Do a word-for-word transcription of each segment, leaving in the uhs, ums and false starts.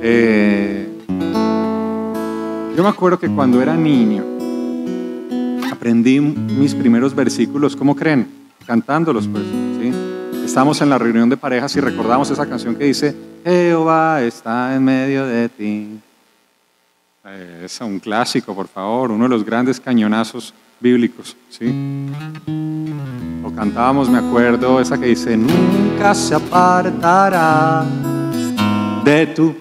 Eh, yo me acuerdo que cuando era niño aprendí mis primeros versículos, ¿cómo creen? Cantándolos, pues, ¿sí? Estábamos en la reunión de parejas y recordamos esa canción que dice: Jehová está en medio de ti. Eh, es un clásico, por favor, uno de los grandes cañonazos bíblicos, ¿sí? O cantábamos, me acuerdo, esa que dice: nunca se apartará de tu...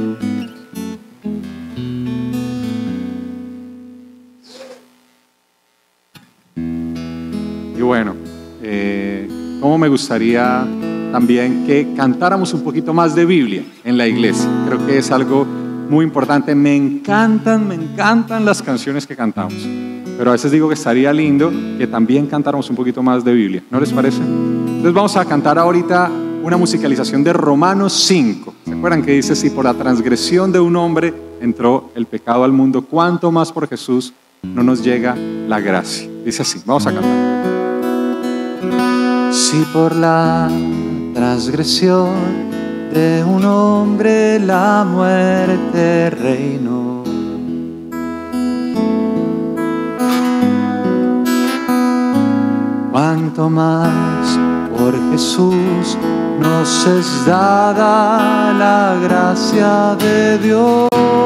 Y bueno, eh, ¿cómo me gustaría también que cantáramos un poquito más de Biblia en la iglesia? Creo que es algo muy importante. Me encantan, me encantan las canciones que cantamos, pero a veces digo que estaría lindo que también cantáramos un poquito más de Biblia, ¿no les parece? Entonces vamos a cantar ahorita una musicalización de Romanos cinco. ¿Se acuerdan que dice: si por la transgresión de un hombre entró el pecado al mundo, cuánto más por Jesús no nos llega la gracia? Dice así, vamos a cantar. Si por la transgresión de un hombre la muerte reinó, cuánto más por Jesús nos es dada la gracia de Dios.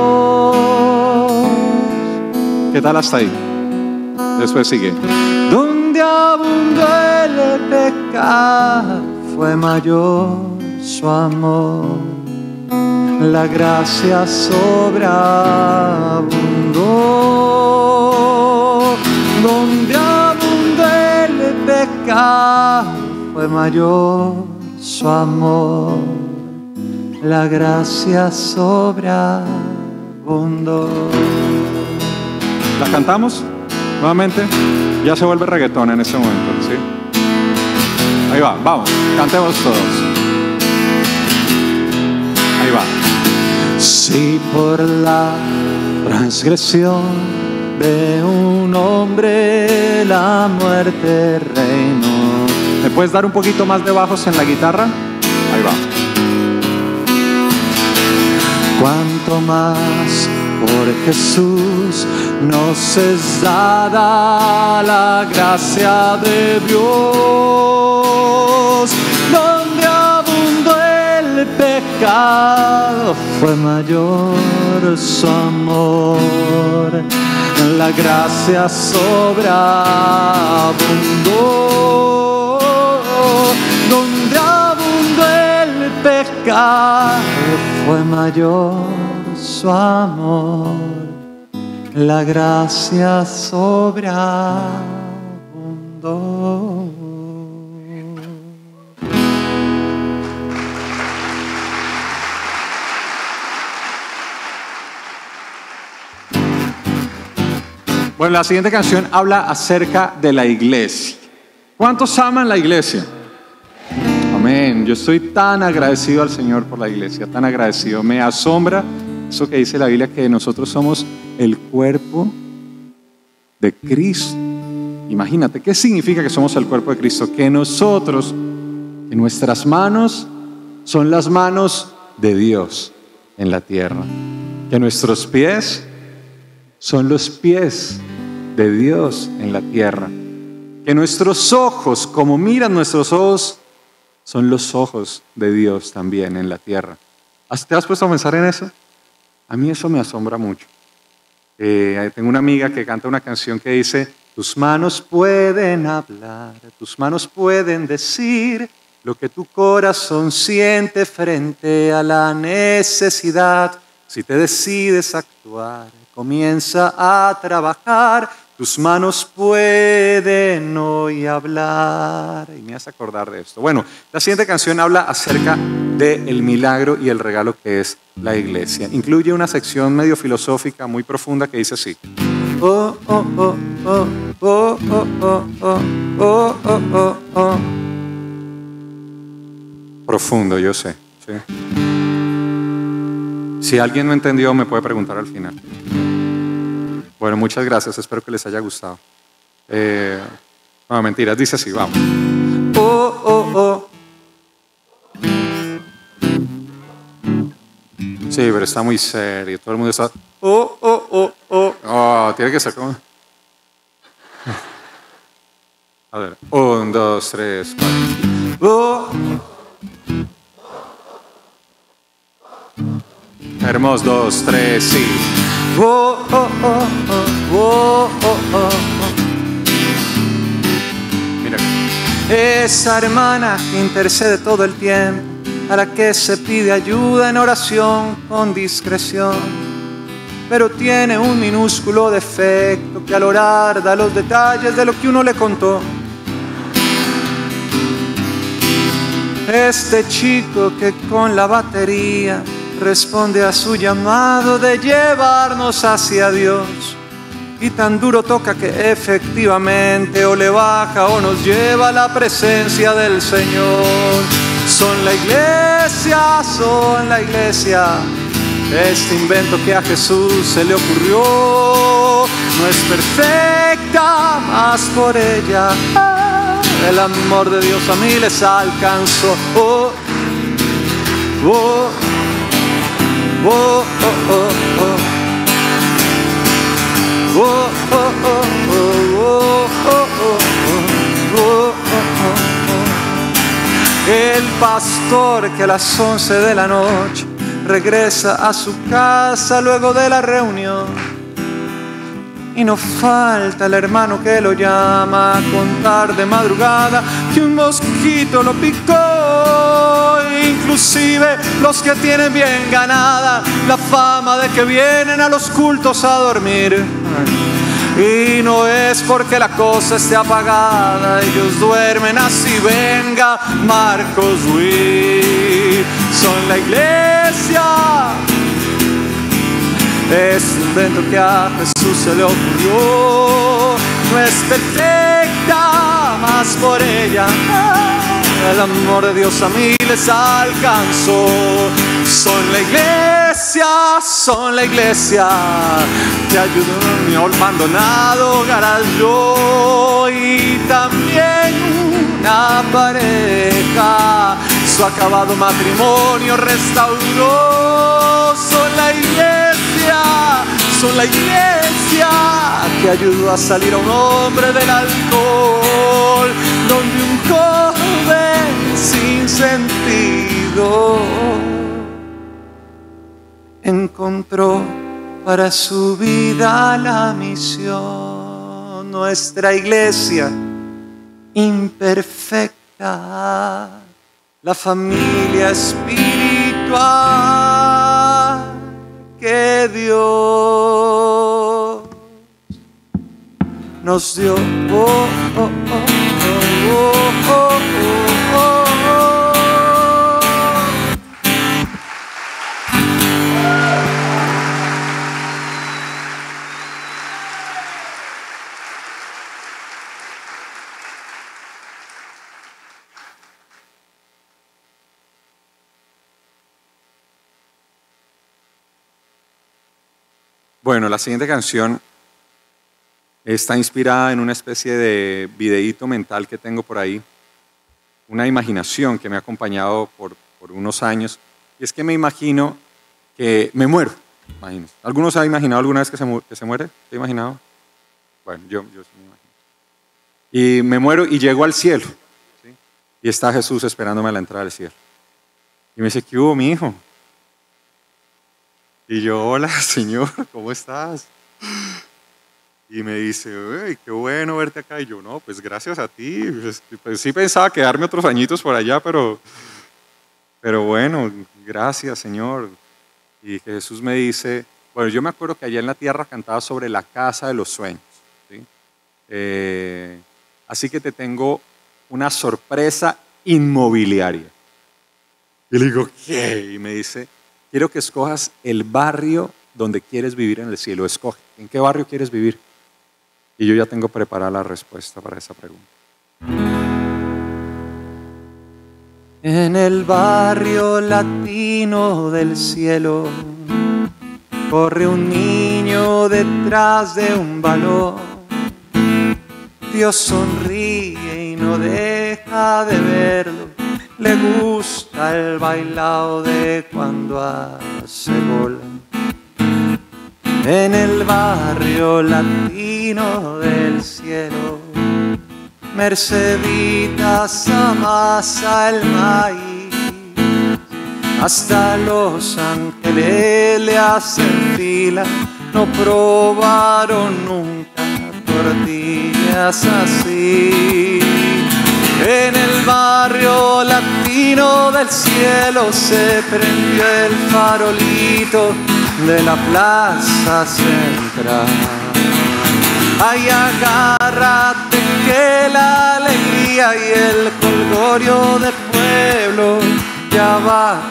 ¿Qué tal hasta ahí? Después sigue: donde abundó el pecado, fue mayor su amor, la gracia sobreabundó. Donde abundó el pecado, fue mayor su amor, la gracia sobreabundó. ¿La cantamos nuevamente? Ya se vuelve reggaetón en este momento, ¿sí? Ahí va, vamos, cantemos todos. Ahí va. Si por la transgresión de un hombre la muerte reinó. ¿Me puedes dar un poquito más de bajos en la guitarra? Ahí va. Cuánto más por Jesús nos es dada la gracia de Dios. Donde abundó el pecado, fue mayor su amor, la gracia sobreabundó. Donde abundó el pecado, fue mayor su amor, la gracia sobreabundó. Bueno, la siguiente canción habla acerca de la iglesia. ¿Cuántos aman la iglesia? Amén. Yo estoy tan agradecido al Señor por la iglesia, tan agradecido. Me asombra eso que dice la Biblia, que nosotros somos el cuerpo de Cristo. Imagínate, ¿qué significa que somos el cuerpo de Cristo? Que nosotros, que nuestras manos son las manos de Dios en la tierra. Que nuestros pies son los pies de Dios en la tierra. Que nuestros ojos, como miran nuestros ojos, son los ojos de Dios también en la tierra. ¿Te has puesto a pensar en eso? A mí eso me asombra mucho. Eh, tengo una amiga que canta una canción que dice: tus manos pueden hablar, tus manos pueden decir lo que tu corazón siente frente a la necesidad. Si te decides actuar, comienza a trabajar. Tus manos pueden hoy hablar. Y me hace acordar de esto. Bueno, la siguiente canción habla acerca del milagro y el regalo que es la iglesia. Incluye una sección medio filosófica muy profunda que dice así: oh, oh, oh, oh, oh, oh, oh, oh, oh, oh, oh, oh. Profundo, yo sé, ¿sí? Si alguien no entendió, me puede preguntar al final. Bueno, muchas gracias, espero que les haya gustado. Eh, no, mentiras, dice así, vamos. Oh, oh, oh. Sí, pero está muy serio. Todo el mundo está... Oh, oh, oh, oh. Oh, tiene que ser como... A ver. Un, dos, tres, cuatro. Oh. Hermoso. Dos, tres, sí. Oh, oh, oh, oh, oh, oh, oh. Mira. Esa hermana que intercede todo el tiempo, a la que se pide ayuda en oración con discreción, pero tiene un minúsculo defecto que al orar da los detalles de lo que uno le contó. Este chico que con la batería responde a su llamado de llevarnos hacia Dios, y tan duro toca que efectivamente o le baja o nos lleva a la presencia del Señor. Son la iglesia, son la iglesia, este invento que a Jesús se le ocurrió. No es perfecta, mas por ella el amor de Dios a mí les alcanzó. Oh, oh, oh, oh, oh, oh. Oh, oh, oh, oh, oh, oh, oh, oh, oh. El pastor que a las once de la noche regresa a su casa luego de la reunión, y no falta el hermano que lo llama a contar de madrugada que un mosquito lo picó. Inclusive los que tienen bien ganada la fama de que vienen a los cultos a dormir. Y no es porque la cosa esté apagada, ellos duermen así. Venga, Marcos Witt, son la iglesia. Es un invento que a Jesús se le ocurrió. No es perfecta, mas por ella el amor de Dios a mí les alcanzó. Son la iglesia, son la iglesia, te ayudó en mi abandonado garaje. Y también una pareja su acabado matrimonio restauró. Son la iglesia, son la iglesia que ayudó a salir a un hombre del alcohol, donde un joven sin sentido encontró para su vida la misión. Nuestra iglesia imperfecta, la familia espiritual que Dios nos dio. Oh, oh, oh, oh, oh, oh, oh, oh. Bueno, la siguiente canción está inspirada en una especie de videíto mental que tengo por ahí, una imaginación que me ha acompañado por, por unos años, y es que me imagino que me muero. Imagino. ¿Alguno se ha imaginado alguna vez que se, mu que se muere? ¿Se ha imaginado? Bueno, yo, yo sí me imagino. Y me muero y llego al cielo, ¿sí? Y está Jesús esperándome a la entrada del cielo. Y me dice, ¿qué hubo, mi hijo? Y yo, hola, Señor, ¿cómo estás? Y me dice, uy, qué bueno verte acá. Y yo, no, pues gracias a ti. Pues, pues sí pensaba quedarme otros añitos por allá, pero, pero bueno, gracias, Señor. Y Jesús me dice, bueno, yo me acuerdo que allá en la tierra cantaba sobre la casa de los sueños, ¿sí? Eh, así que te tengo una sorpresa inmobiliaria. Y le digo, ¿qué? Y me dice, quiero que escojas el barrio donde quieres vivir en el cielo. Escoge, ¿en qué barrio quieres vivir? Y yo ya tengo preparada la respuesta para esa pregunta. En el barrio latino del cielo corre un niño detrás de un balón. Dios sonríe y no deja de verlo, le gusta el bailao de cuando hace bola. En el barrio latino del cielo, Merceditas amasa el maíz, hasta Los Ángeles le hacen fila, no probaron nunca tortillas así. En el barrio latino del cielo se prendió el farolito de la plaza central. Ay, agárrate que la alegría y el colgorio del pueblo ya va a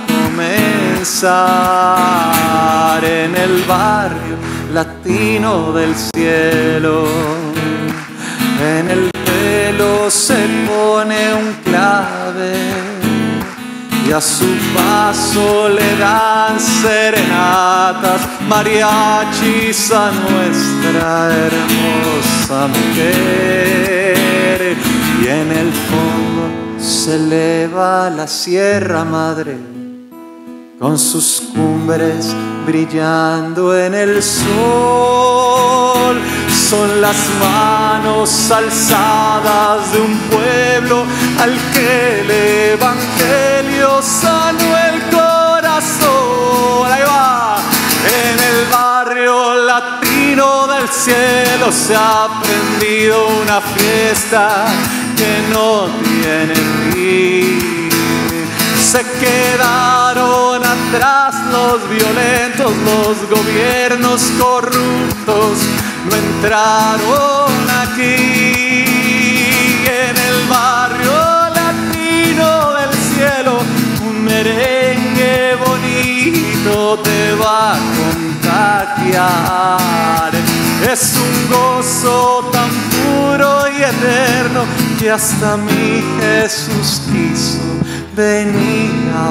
comenzar. En el barrio latino del cielo, en el pelo se pone un clave y a su paso le dan serenatas, mariachis a nuestra hermosa mujer. Y en el fondo se eleva la Sierra Madre, con sus cumbres brillando en el sol. Son las manos alzadas de un pueblo al que el evangelio sanó el corazón. Ahí va. En el barrio latino del cielo se ha prendido una fiesta que no tiene fin. Se quedaron atrás los violentos, los gobiernos corruptos no entraron aquí. En el barrio latino del cielo un merengue bonito te va a contagiar. Es un gozo tan puro y eterno que hasta mi Jesús quiso venir a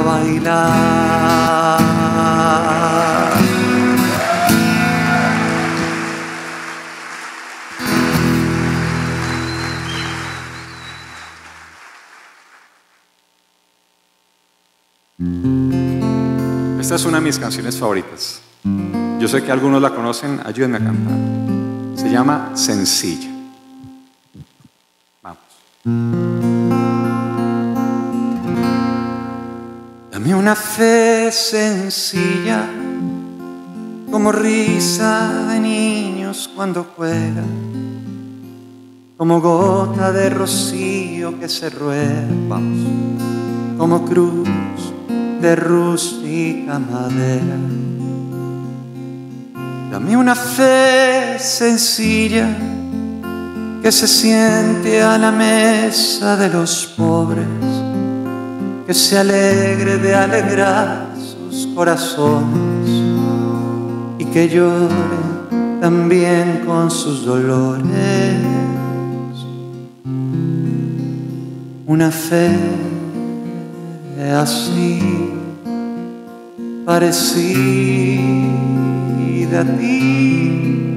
bailar. Esta es una de mis canciones favoritas. Yo sé que algunos la conocen, ayúdenme a cantar. Se llama Sencilla. Vamos. Dame una fe sencilla, como risa de niños cuando juegan, como gota de rocío que se rueda, vamos, como cruz de rústica madera. Dame una fe sencilla que se siente a la mesa de los pobres, que se alegre de alegrar sus corazones y que llore también con sus dolores. Una fe así, parecida a ti,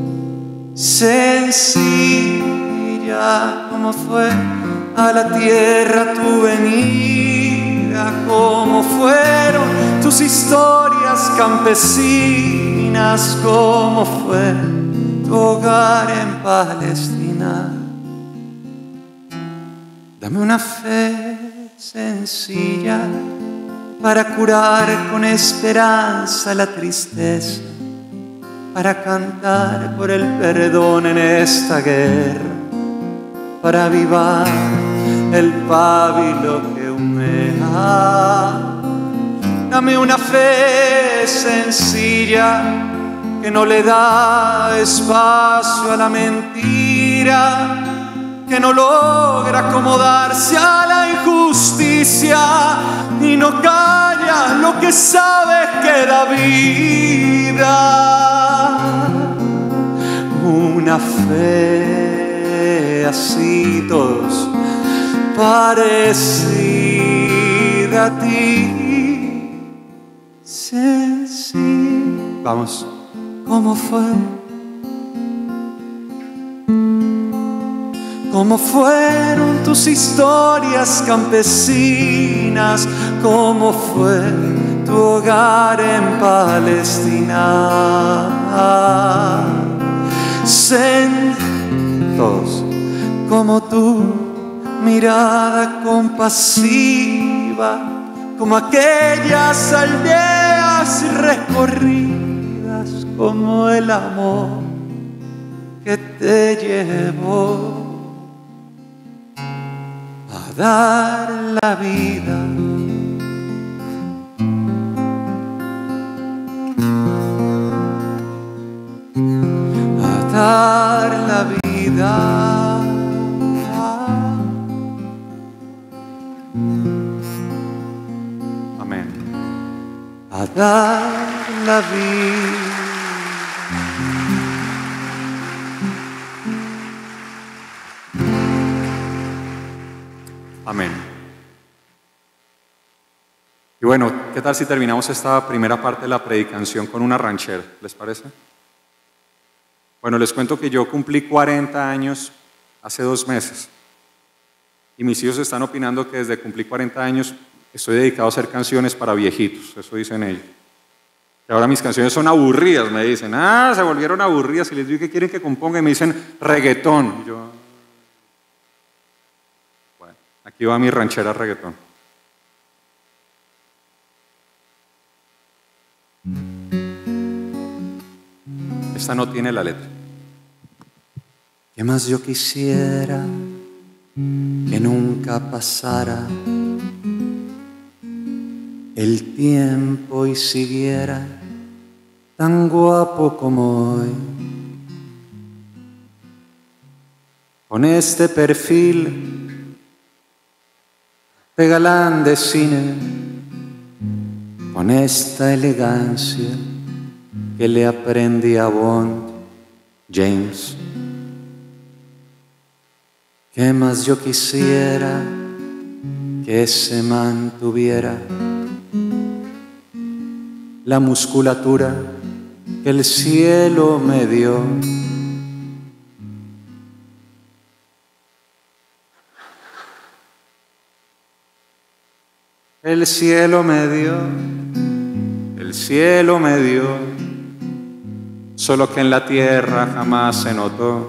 sencilla como fue a la tierra tu venida, como fueron tus historias campesinas, como fue tu hogar en Palestina. Dame una fe sencilla para curar con esperanza la tristeza, para cantar por el perdón en esta guerra, para avivar el pábilo que humea. Dame una fe sencilla que no le da espacio a la mentira, que no logra acomodarse a la injusticia y no calla lo que sabe que da vida. Una fe así, todos, parecida a ti, sencilla. Vamos, ¿cómo fue? cómo fueron tus historias campesinas, cómo fue tu hogar en Palestina. Todos, como tu mirada compasiva, como aquellas aldeas recorridas, como el amor que te llevó a dar la vida. Dar la vida. Amén. A dar la vida. Amén. Y bueno, ¿qué tal si terminamos esta primera parte de la predicación con una ranchera? ¿Les parece? Bueno, les cuento que yo cumplí cuarenta años hace dos meses y mis hijos están opinando que desde cumplí cuarenta años estoy dedicado a hacer canciones para viejitos, eso dicen ellos. Y ahora mis canciones son aburridas, me dicen, ah, se volvieron aburridas, y les digo que quieren que componga y me dicen reggaetón. Y yo, bueno, aquí va mi ranchera reggaetón. Esta no tiene la letra. ¿Qué más yo quisiera que nunca pasara el tiempo y siguiera tan guapo como hoy? Con este perfil de galán de cine, con esta elegancia que le aprendí a Bond, James. ¿Qué más yo quisiera que se mantuviera la musculatura que el cielo me dio? El cielo me dio, el cielo me dio, solo que en la tierra jamás se notó.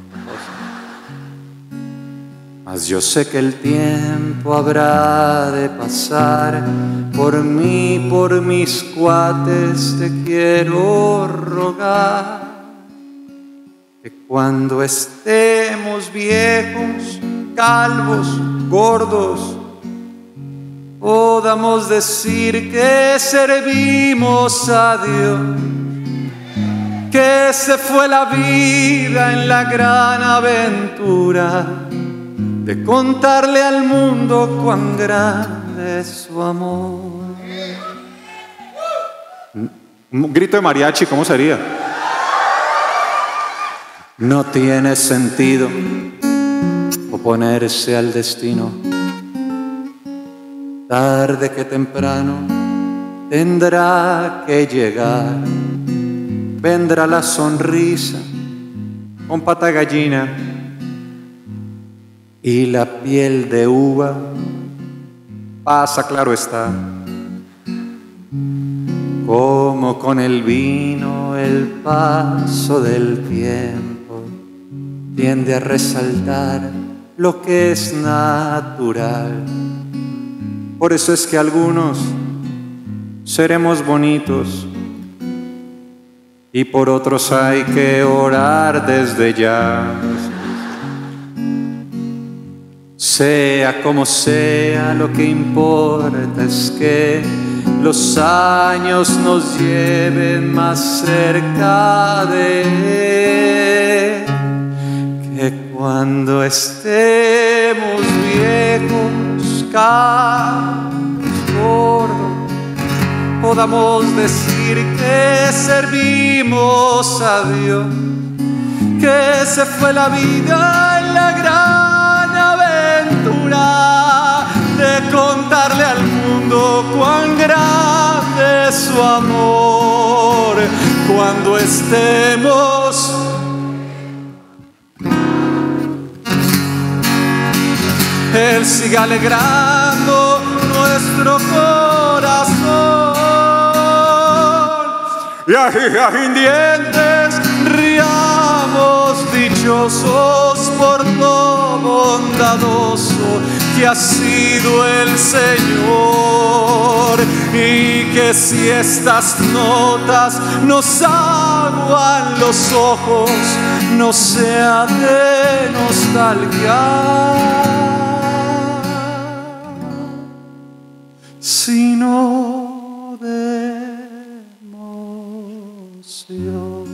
Mas yo sé que el tiempo habrá de pasar, por mí, por mis cuates te quiero rogar, que cuando estemos viejos, calvos, gordos, podamos decir que servimos a Dios, que se fue la vida en la gran aventura de contarle al mundo cuán grande es su amor. Un grito de mariachi, ¿cómo sería? No tiene sentido oponerse al destino. Tarde que temprano tendrá que llegar. Vendrá la sonrisa con pata de gallina y la piel de uva. Pasa, claro está. Como con el vino el paso del tiempo tiende a resaltar lo que es natural. Por eso es que algunos seremos bonitos y por otros hay que orar desde ya. Sea como sea, lo que importa es que los años nos lleven más cerca de Él, que cuando estemos viejos, calvos, gordos, podamos decir que servimos a Dios, que se fue la vida en la gran aventura de contarle al mundo cuán grande es su amor. Cuando estemos siga alegrando nuestro corazón. Y a dientes riamos dichosos por lo bondadoso que ha sido el Señor, y que si estas notas nos aguan los ojos, no sea de nostalgia, sino de emoción.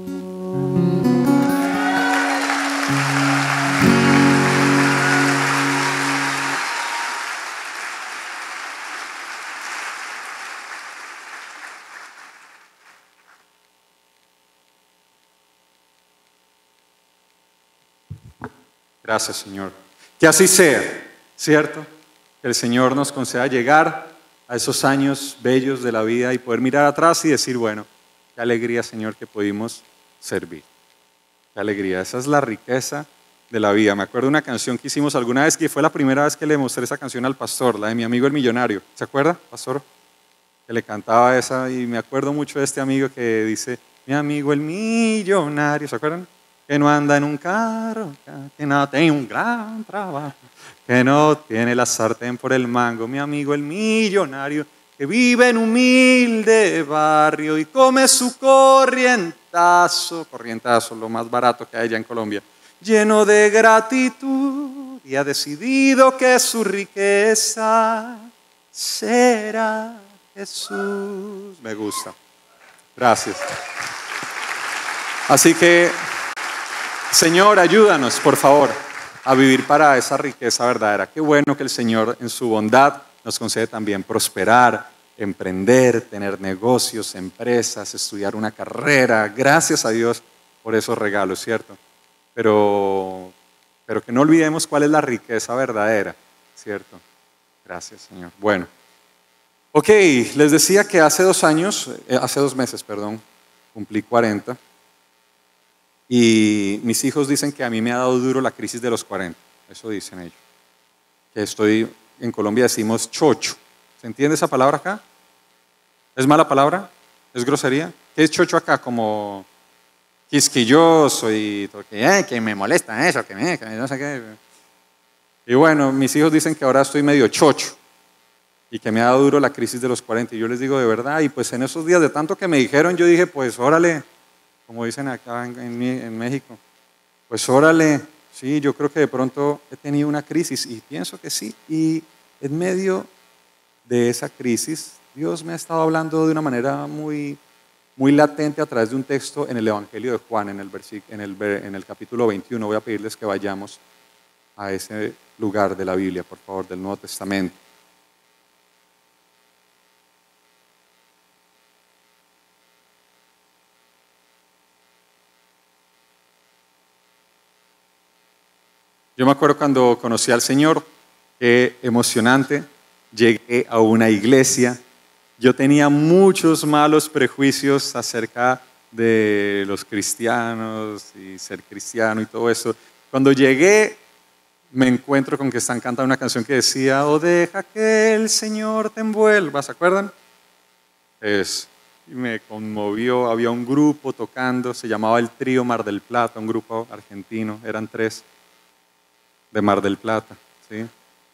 Gracias, Señor. Que así sea, ¿cierto? Que el Señor nos conceda llegar a esos años bellos de la vida y poder mirar atrás y decir, bueno, qué alegría, Señor, que pudimos servir. Qué alegría. Esa es la riqueza de la vida. Me acuerdo de una canción que hicimos alguna vez, que fue la primera vez que le mostré esa canción al pastor, la de Mi Amigo el Millonario. ¿Se acuerda, pastor? Que le cantaba esa, y me acuerdo mucho de este amigo que dice, mi amigo el millonario, ¿se acuerdan? Que no anda en un carro, que no tiene un gran trabajo, que no tiene la sartén por el mango, mi amigo el millonario, que vive en un humilde barrio y come su corrientazo, corrientazo, lo más barato que hay allá en Colombia, lleno de gratitud, y ha decidido que su riqueza será Jesús. Me gusta. Gracias. Así que, Señor, ayúdanos, por favor, a vivir para esa riqueza verdadera. Qué bueno que el Señor, en su bondad, nos concede también prosperar, emprender, tener negocios, empresas, estudiar una carrera. Gracias a Dios por esos regalos, ¿cierto? Pero, pero que no olvidemos cuál es la riqueza verdadera, ¿cierto? Gracias, Señor. Bueno, ok, les decía que hace dos años, eh, hace dos meses, perdón, cumplí cuarenta. Y mis hijos dicen que a mí me ha dado duro la crisis de los cuarenta, eso dicen ellos. Que estoy, en Colombia decimos chocho. ¿Se entiende esa palabra acá? ¿Es mala palabra? ¿Es grosería? ¿Qué es chocho acá? Como quisquilloso y que, eh, que me molesta eso, que me, que no sé qué. Y bueno, mis hijos dicen que ahora estoy medio chocho y que me ha dado duro la crisis de los cuarenta. Y yo les digo de verdad, y pues en esos días de tanto que me dijeron, yo dije, pues órale, como dicen acá en, en, en México, pues órale, sí, yo creo que de pronto he tenido una crisis y pienso que sí. Y en medio de esa crisis, Dios me ha estado hablando de una manera muy, muy latente a través de un texto en el Evangelio de Juan, en el, en el, en el capítulo veintiuno. Voy a pedirles que vayamos a ese lugar de la Biblia, por favor, del Nuevo Testamento. Yo me acuerdo cuando conocí al Señor, qué emocionante, llegué a una iglesia, yo tenía muchos malos prejuicios acerca de los cristianos y ser cristiano y todo eso. Cuando llegué, me encuentro con que están cantando una canción que decía, oh, deja que el Señor te envuelva, ¿se acuerdan? Es, y me conmovió, había un grupo tocando, se llamaba el Trío Mar del Plata, un grupo argentino, eran tres. De Mar del Plata, ¿sí?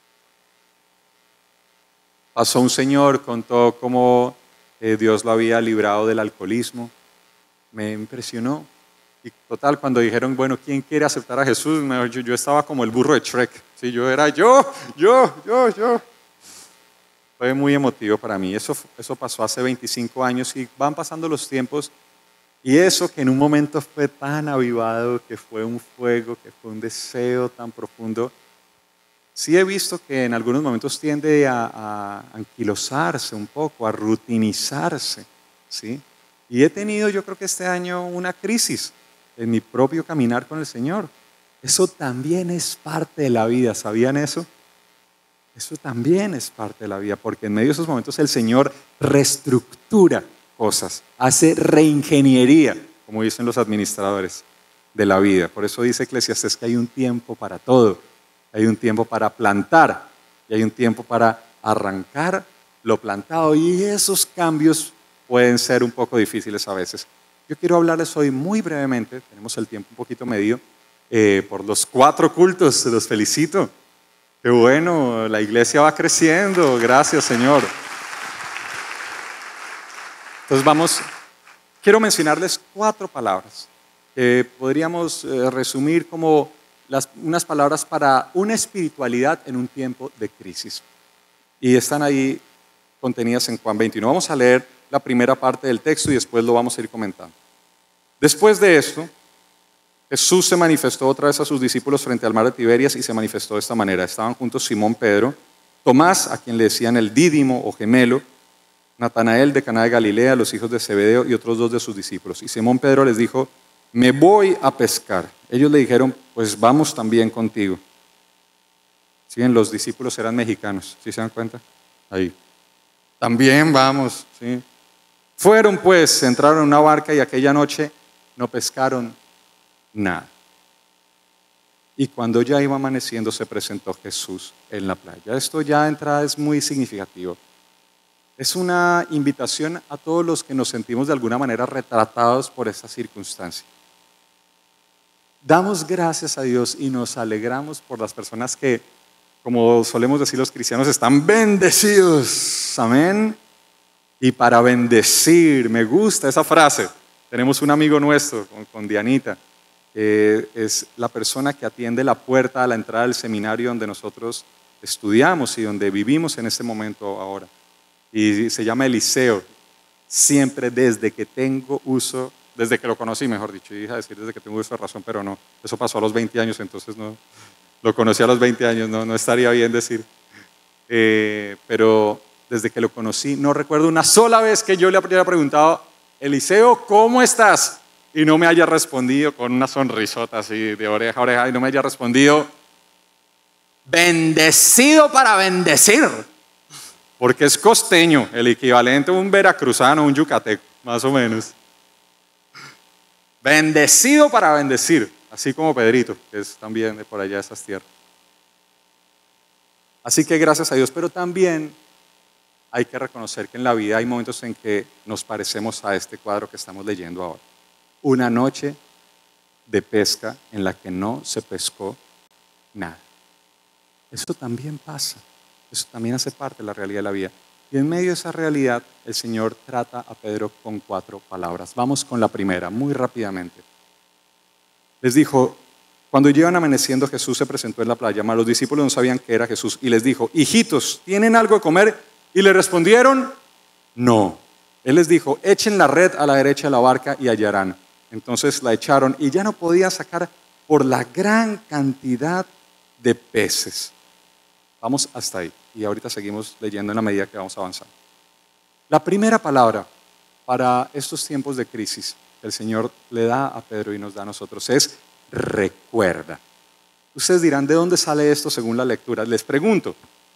Pasó un señor, contó cómo eh, Dios lo había librado del alcoholismo. Me impresionó. Y total, cuando dijeron, bueno, ¿quién quiere aceptar a Jesús? Me, yo, yo estaba como el burro de Shrek, ¿sí? Yo era yo, yo, yo, yo. Fue muy emotivo para mí. Eso, eso pasó hace veinticinco años y van pasando los tiempos. Y eso que en un momento fue tan avivado, que fue un fuego, que fue un deseo tan profundo, sí he visto que en algunos momentos tiende a, a anquilosarse un poco, a rutinizarse, ¿sí? Y he tenido, yo creo que este año, una crisis en mi propio caminar con el Señor. Eso también es parte de la vida, ¿sabían eso? Eso también es parte de la vida, porque en medio de esos momentos el Señor reestructura cosas, hace reingeniería, como dicen los administradores de la vida. Por eso dice Eclesiastés que hay un tiempo para todo. hay un tiempo para plantar y hay un tiempo para arrancar lo plantado. Y esos cambios pueden ser un poco difíciles a veces. Yo quiero hablarles hoy muy brevemente, tenemos el tiempo un poquito medido, eh, por los cuatro cultos, los felicito. Qué bueno, la iglesia va creciendo, gracias Señor. Entonces vamos, quiero mencionarles cuatro palabras que podríamos eh, resumir como las, unas palabras para una espiritualidad en un tiempo de crisis. Y están ahí contenidas en Juan veintiuno. Vamos a leer la primera parte del texto y después lo vamos a ir comentando. Después de esto, Jesús se manifestó otra vez a sus discípulos frente al mar de Tiberias y se manifestó de esta manera. Estaban juntos Simón Pedro, Tomás, a quien le decían el dídimo o gemelo, Natanael de Caná de Galilea, los hijos de Zebedeo y otros dos de sus discípulos. Y Simón Pedro les dijo, me voy a pescar. Ellos le dijeron, pues vamos también contigo. ¿Sí? Los discípulos eran mexicanos, ¿sí se dan cuenta? Ahí. También vamos, ¿sí? Fueron pues, entraron en una barca y aquella noche no pescaron nada. Y cuando ya iba amaneciendo se presentó Jesús en la playa. Esto ya de entrada es muy significativo. Es una invitación a todos los que nos sentimos de alguna manera retratados por esta circunstancia. Damos gracias a Dios y nos alegramos por las personas que, como solemos decir los cristianos, están bendecidos. Amén. Y para bendecir, me gusta esa frase. Tenemos un amigo nuestro, con, con Dianita, que es la persona que atiende la puerta a la entrada del seminario donde nosotros estudiamos y donde vivimos en este momento ahora. Y se llama Eliseo. Siempre desde que tengo uso, desde que lo conocí, mejor dicho, y dije a decir desde que tengo uso de razón, pero no, eso pasó a los veinte años, entonces no, lo conocí a los veinte años, no, no estaría bien decir. Eh, pero desde que lo conocí, no recuerdo una sola vez que yo le haya preguntado, Eliseo, ¿cómo estás? Y no me haya respondido con una sonrisota así de oreja a oreja, y no me haya respondido, bendecido para bendecir. Porque es costeño, el equivalente a un veracruzano, un yucateco, más o menos. Bendecido para bendecir, así como Pedrito, que es también de por allá de esas tierras. Así que gracias a Dios, pero también hay que reconocer que en la vida hay momentos en que nos parecemos a este cuadro que estamos leyendo ahora. Una noche de pesca en la que no se pescó nada. Eso también pasa. Eso también hace parte de la realidad de la vida. Y en medio de esa realidad, el Señor trata a Pedro con cuatro palabras. Vamos con la primera, muy rápidamente. Les dijo, cuando llevan amaneciendo, Jesús se presentó en la playa, mas los discípulos no sabían que era Jesús. Y les dijo, hijitos, ¿tienen algo de comer? Y le respondieron, no. Él les dijo, echen la red a la derecha de la barca y hallarán. Entonces la echaron y ya no podían sacar por la gran cantidad de peces. Vamos hasta ahí y ahorita seguimos leyendo en la medida que vamos avanzando. La primera palabra para estos tiempos de crisis que el Señor le da a Pedro y nos da a nosotros es recuerda. Ustedes dirán, ¿de dónde sale esto según la lectura? Les pregunto.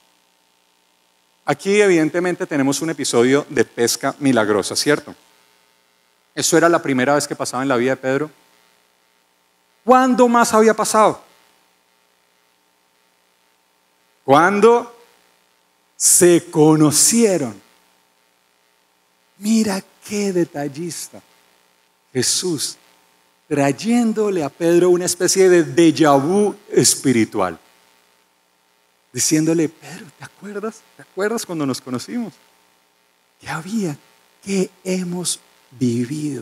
Aquí evidentemente tenemos un episodio de pesca milagrosa, ¿cierto? ¿Eso era la primera vez que pasaba en la vida de Pedro? ¿Cuándo más había pasado? Cuando se conocieron. Mira qué detallista. Jesús trayéndole a Pedro una especie de déjà vu espiritual. Diciéndole, Pedro, ¿te acuerdas? ¿Te acuerdas cuando nos conocimos? ¿Qué había? ¿Qué hemos vivido?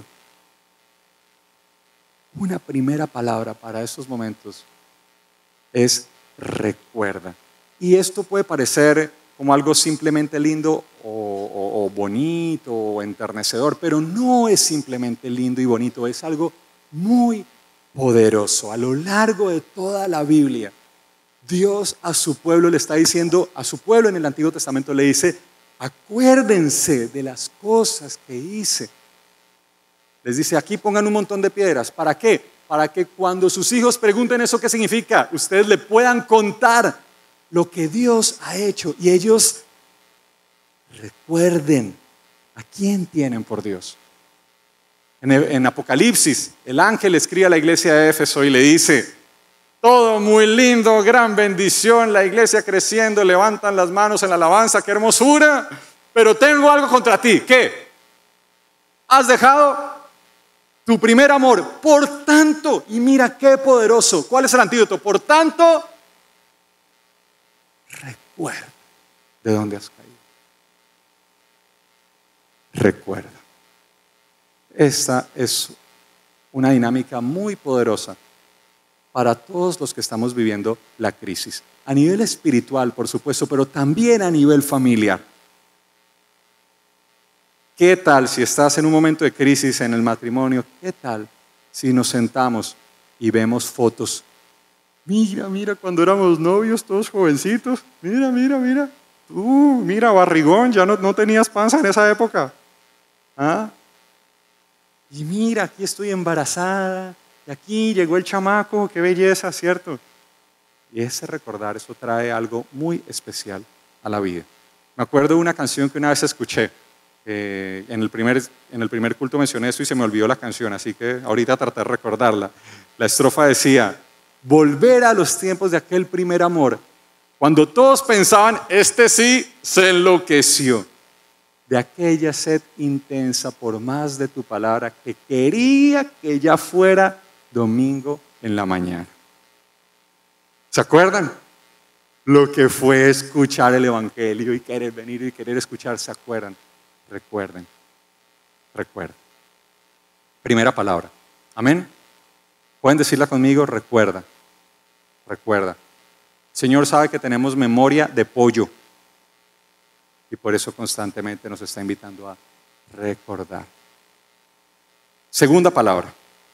Una primera palabra para estos momentos es recuerda. Y esto puede parecer como algo simplemente lindo o, o, o bonito o enternecedor, pero no es simplemente lindo y bonito, es algo muy poderoso. A lo largo de toda la Biblia, Dios a su pueblo le está diciendo, a su pueblo en el Antiguo Testamento le dice, acuérdense de las cosas que hice. Les dice, aquí pongan un montón de piedras. ¿Para qué? Para que cuando sus hijos pregunten eso qué significa, ustedes le puedan contar lo que Dios ha hecho y ellos recuerden a quién tienen por Dios. En, en Apocalipsis, el ángel escribe a la iglesia de Éfeso y le dice, Todo muy lindo, gran bendición, la iglesia creciendo, levantan las manos en la alabanza, qué hermosura. Pero tengo algo contra ti. ¿Qué? Has dejado tu primer amor. Por tanto, y mira qué poderoso. ¿Cuál es el antídoto? Por tanto, recuerda de dónde has caído. Recuerda. Esta es una dinámica muy poderosa para todos los que estamos viviendo la crisis. A nivel espiritual, por supuesto, pero también a nivel familiar. ¿Qué tal si estás en un momento de crisis en el matrimonio? ¿Qué tal si nos sentamos y vemos fotos? Mira, mira, cuando éramos novios, todos jovencitos. Mira, mira, mira. Tú, mira, barrigón, ya no, no tenías panza en esa época. ¿Ah? Y mira, aquí estoy embarazada. Y aquí llegó el chamaco, qué belleza, ¿cierto? Y ese recordar, eso trae algo muy especial a la vida. Me acuerdo de una canción que una vez escuché. Eh, en, el primer, en el primer culto mencioné esto y se me olvidó la canción, así que ahorita traté de recordarla. La estrofa decía: volver a los tiempos de aquel primer amor, cuando todos pensaban, este sí se enloqueció. De aquella sed intensa por más de tu palabra, que quería que ya fuera domingo en la mañana. ¿Se acuerdan? Lo que fue escuchar el evangelio y querer venir y querer escuchar, ¿se acuerdan? Recuerden, recuerden. Primera palabra. Amén. ¿Pueden decirla conmigo? Recuerda, recuerda. El Señor sabe que tenemos memoria de pollo y por eso constantemente nos está invitando a recordar. Segunda palabra.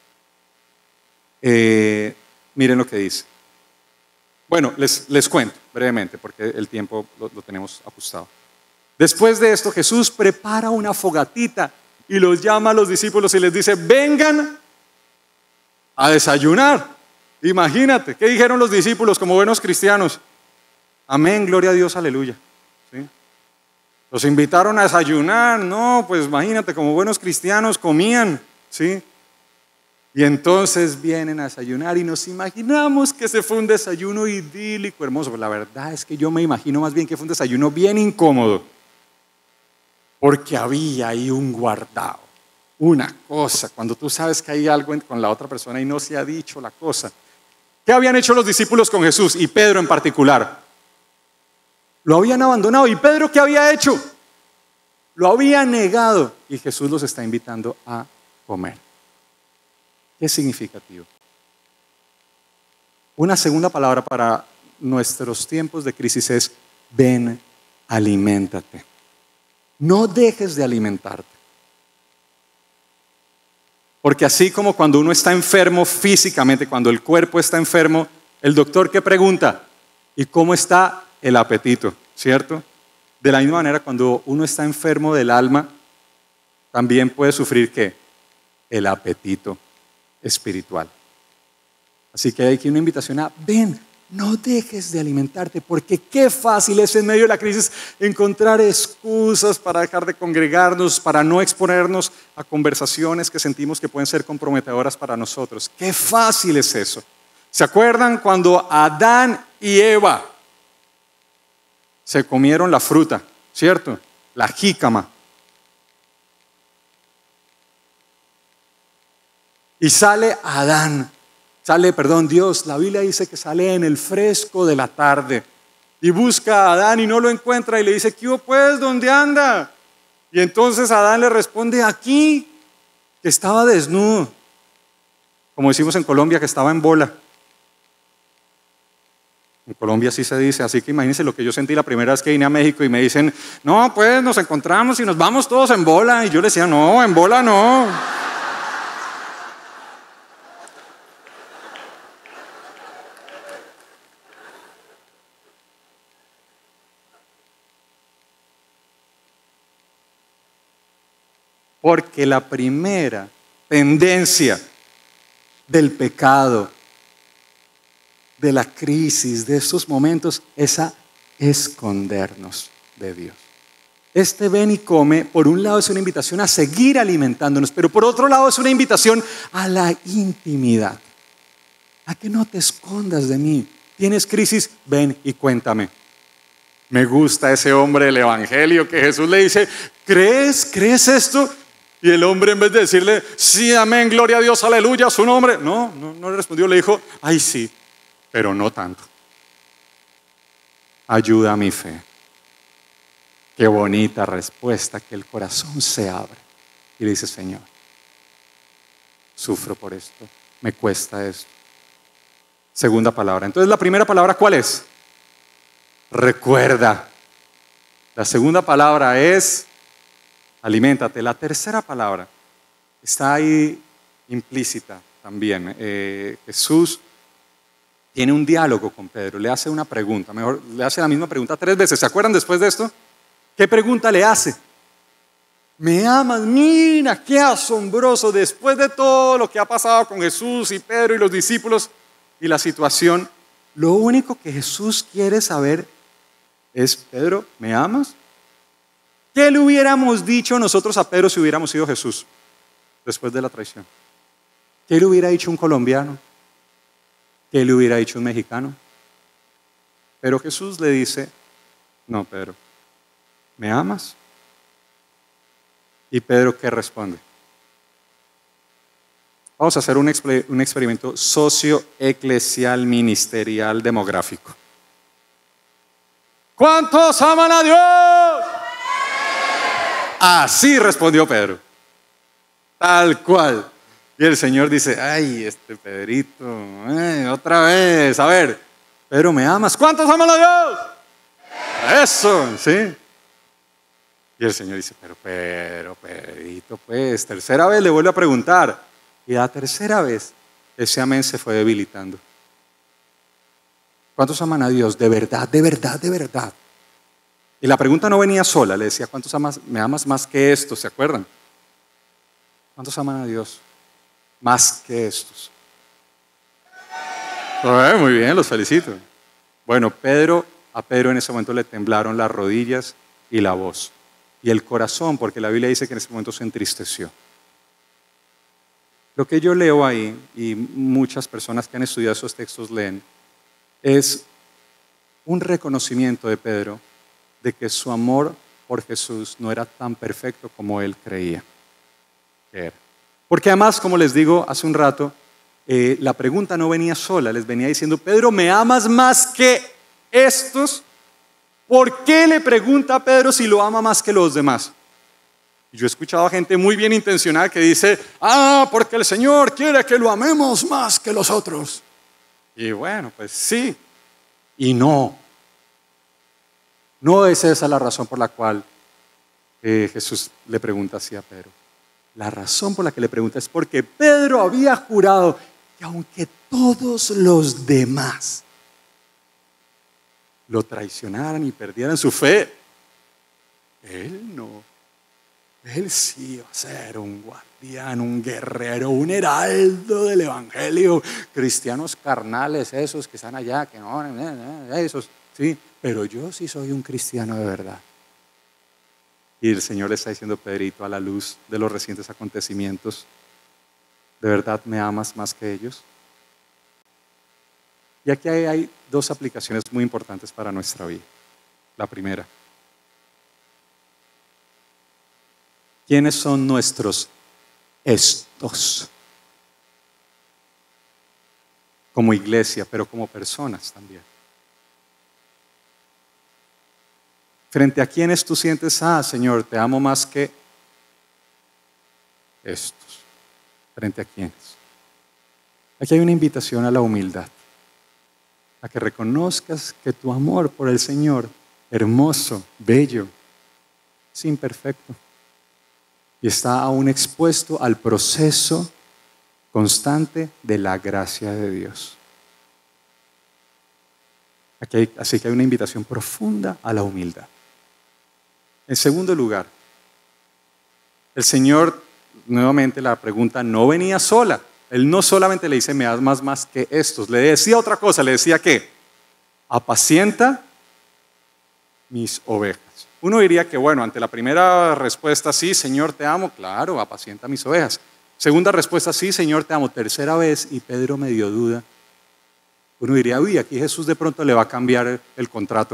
Eh, miren lo que dice. Bueno, les, les cuento brevemente porque el tiempo lo, lo tenemos ajustado. Después de esto, Jesús prepara una fogatita y los llama a los discípulos y les dice: vengan a desayunar. Imagínate, ¿qué dijeron los discípulos como buenos cristianos? Amén, gloria a Dios, aleluya. ¿Sí? Los invitaron a desayunar, no, pues imagínate, como buenos cristianos comían, ¿sí? Y entonces vienen a desayunar y nos imaginamos que ese fue un desayuno idílico, hermoso. Pero la verdad es que yo me imagino más bien que fue un desayuno bien incómodo. Porque había ahí un guardado, una cosa, cuando tú sabes que hay algo con la otra persona y no se ha dicho la cosa. ¿Qué habían hecho los discípulos con Jesús y Pedro en particular? Lo habían abandonado. ¿Y Pedro qué había hecho? Lo había negado y Jesús los está invitando a comer. ¿Qué significativo? Una segunda palabra para nuestros tiempos de crisis es: ven, aliméntate. No dejes de alimentarte. Porque así como cuando uno está enfermo físicamente, cuando el cuerpo está enfermo, el doctor ¿qué pregunta? ¿Y cómo está el apetito? ¿Cierto? De la misma manera, cuando uno está enfermo del alma, también puede sufrir ¿qué? El apetito espiritual. Así que hay aquí una invitación a: ven, no dejes de alimentarte, porque qué fácil es en medio de la crisis encontrar excusas para dejar de congregarnos, para no exponernos a conversaciones que sentimos que pueden ser comprometedoras para nosotros. Qué fácil es eso. ¿Se acuerdan cuando Adán y Eva se comieron la fruta, cierto? La jícama. Y sale Adán, sale, perdón, Dios, la Biblia dice que sale en el fresco de la tarde y busca a Adán y no lo encuentra y le dice: ¿qué hubo pues? ¿Dónde anda? Y entonces Adán le responde: aquí, que estaba desnudo. Como decimos en Colombia, que estaba en bola. En Colombia así se dice, así que imagínense lo que yo sentí la primera vez que vine a México y me dicen: no, pues nos encontramos y nos vamos todos en bola. Y yo le decía: no, en bola no. Porque la primera tendencia del pecado, de la crisis, de estos momentos, es a escondernos de Dios. Este ven y come, por un lado es una invitación a seguir alimentándonos, pero por otro lado es una invitación a la intimidad. ¿A qué no te escondas de mí? ¿Tienes crisis? Ven y cuéntame. Me gusta ese hombre del evangelio que Jesús le dice, ¿crees? ¿Crees esto? Y el hombre, en vez de decirle, sí, amén, gloria a Dios, aleluya, su nombre. No, no, no le respondió, le dijo, ay sí, pero no tanto. Ayuda a mi fe. Qué bonita respuesta, que el corazón se abre. Y le dice, Señor, sufro por esto, me cuesta esto. Segunda palabra. Entonces, la primera palabra, ¿cuál es? Recuerda. La segunda palabra es aliméntate. La tercera palabra está ahí implícita también. Eh, Jesús tiene un diálogo con Pedro, le hace una pregunta, mejor le hace la misma pregunta tres veces. ¿Se acuerdan después de esto? ¿Qué pregunta le hace? ¿Me amas? Mira, qué asombroso. Después de todo lo que ha pasado con Jesús y Pedro y los discípulos y la situación, lo único que Jesús quiere saber es, Pedro, ¿me amas? ¿Qué le hubiéramos dicho nosotros a Pedro si hubiéramos sido Jesús después de la traición? ¿Qué le hubiera dicho un colombiano? ¿Qué le hubiera dicho un mexicano? Pero Jesús le dice, no, Pedro, ¿me amas? ¿Y Pedro qué responde? Vamos a hacer un, exper- un experimento socio-eclesial, ministerial, demográfico. ¿Cuántos aman a Dios? Así respondió Pedro. Tal cual. Y el Señor dice, ay, este Pedrito, ay, otra vez, a ver, Pedro, ¿me amas? ¿Cuántos aman a Dios? Eso, sí. Y el Señor dice, pero, pero, Pedrito, pues, tercera vez le vuelve a preguntar. Y la tercera vez, ese amén se fue debilitando. ¿Cuántos aman a Dios? De verdad, de verdad, de verdad. Y la pregunta no venía sola, le decía, ¿cuántos amas, me amas más que esto? ¿Se acuerdan? ¿Cuántos aman a Dios? Más que estos. Eh, muy bien, los felicito. Bueno, Pedro, a Pedro en ese momento le temblaron las rodillas y la voz. Y el corazón, porque la Biblia dice que en ese momento se entristeció. Lo que yo leo ahí, y muchas personas que han estudiado esos textos leen, es un reconocimiento de Pedro de que su amor por Jesús no era tan perfecto como él creía que era. Porque además, como les digo hace un rato, eh, la pregunta no venía sola, les venía diciendo, Pedro, ¿me amas más que estos? ¿Por qué le pregunta a Pedro si lo ama más que los demás? Y yo he escuchado a gente muy bien intencionada que dice, ah, porque el Señor quiere que lo amemos más que los otros. Y bueno, pues sí y no. No es esa la razón por la cual eh, Jesús le pregunta así a Pedro. La razón por la que le pregunta es porque Pedro había jurado que aunque todos los demás lo traicionaran y perdieran su fe, él no. Él sí va a ser un guardián, un guerrero, un heraldo del evangelio. Cristianos carnales, esos que están allá, que no, esos, sí, pero yo sí soy un cristiano de verdad. Y el Señor le está diciendo, Pedrito, a la luz de los recientes acontecimientos, ¿de verdad me amas más que ellos? Y aquí hay, hay dos aplicaciones muy importantes para nuestra vida. La primera, ¿quiénes son nuestros estos? Como iglesia, pero como personas también. Frente a quienes tú sientes, ah, Señor, te amo más que estos. Frente a quienes. Aquí hay una invitación a la humildad, a que reconozcas que tu amor por el Señor, hermoso, bello, es imperfecto y está aún expuesto al proceso constante de la gracia de Dios. Aquí hay, así que hay una invitación profunda a la humildad. En segundo lugar, el Señor, nuevamente la pregunta no venía sola. Él no solamente le dice, me amas más que estos. Le decía otra cosa, le decía que apacienta mis ovejas. Uno diría que, bueno, ante la primera respuesta, sí, Señor, te amo. Claro, apacienta mis ovejas. Segunda respuesta, sí, Señor, te amo. Tercera vez, y Pedro medio duda. Uno diría, uy, aquí Jesús de pronto le va a cambiar el, el contrato.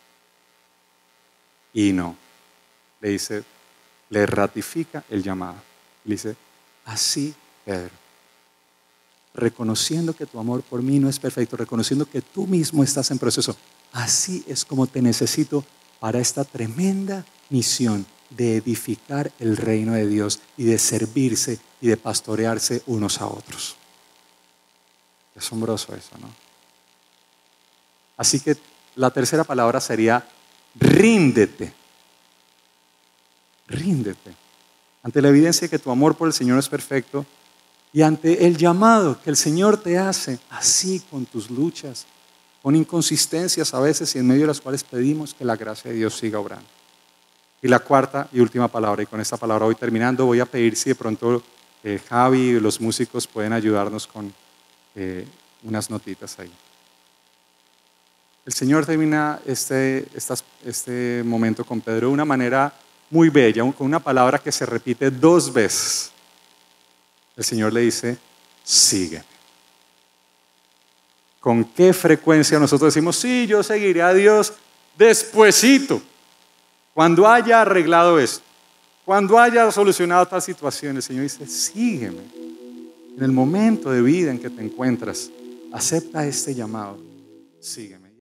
Y no. Le dice, le ratifica el llamado. Le dice, así, Pedro, reconociendo que tu amor por mí no es perfecto, reconociendo que tú mismo estás en proceso, así es como te necesito para esta tremenda misión de edificar el reino de Dios y de servirse y de pastorearse unos a otros. Qué asombroso eso, ¿no? Así que la tercera palabra sería ríndete. Ríndete. Ante la evidencia de que tu amor por el Señor es perfecto y ante el llamado que el Señor te hace, así con tus luchas, con inconsistencias a veces y en medio de las cuales pedimos que la gracia de Dios siga obrando. Y la cuarta y última palabra, y con esta palabra voy terminando, voy a pedir si de pronto eh, Javi y los músicos pueden ayudarnos con eh, unas notitas ahí. El Señor termina este, estas, este momento con Pedro de una manera muy bella, con una palabra que se repite dos veces. El Señor le dice, sígueme. ¿Con qué frecuencia nosotros decimos, sí, yo seguiré a Dios despuesito, cuando haya arreglado esto, cuando haya solucionado tal situación? El Señor dice, sígueme. En el momento de vida en que te encuentras, acepta este llamado, sígueme.